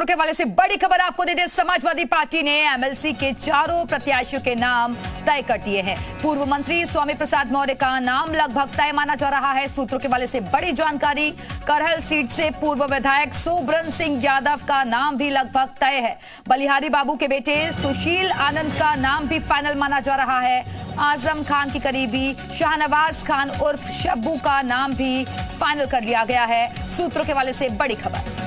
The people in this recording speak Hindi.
सूत्रों के हवाले से बड़ी खबर आपको दे दें, समाजवादी पार्टी ने एमएलसी के चारों प्रत्याशियों के नाम तय कर दिए हैं। पूर्व मंत्री स्वामी प्रसाद मौर्य का नाम लगभग तय माना जा रहा है। सूत्रों के हवाले से बड़ी जानकारी, करहल सीट से पूर्व विधायक सोबरन सिंह यादव का नाम भी लगभग तय है। बलिहारी बाबू के बेटे सुशील आनंद का नाम भी फाइनल माना जा रहा है। आजम खान की करीबी शाहनवाज खान उर्फ शब्बू का नाम भी फाइनल कर लिया गया है। सूत्रों के हवाले से बड़ी खबर।